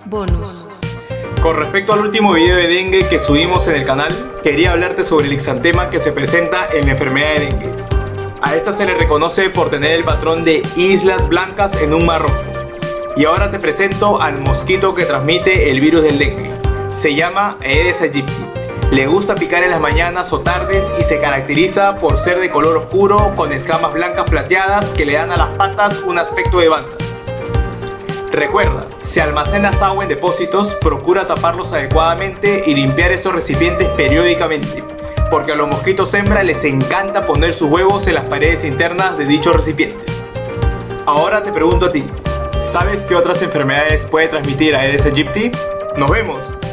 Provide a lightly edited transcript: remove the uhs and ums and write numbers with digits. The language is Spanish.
Bonus. Con respecto al último video de dengue que subimos en el canal, quería hablarte sobre el exantema que se presenta en la enfermedad de dengue. A esta se le reconoce por tener el patrón de islas blancas en un mar rojo. Y ahora te presento al mosquito que transmite el virus del dengue. Se llama Aedes aegypti. Le gusta picar en las mañanas o tardes y se caracteriza por ser de color oscuro con escamas blancas plateadas que le dan a las patas un aspecto de bandas. Recuerda, si almacenas agua en depósitos, procura taparlos adecuadamente y limpiar estos recipientes periódicamente, porque a los mosquitos hembra les encanta poner sus huevos en las paredes internas de dichos recipientes. Ahora te pregunto a ti, ¿sabes qué otras enfermedades puede transmitir Aedes aegypti? ¡Nos vemos!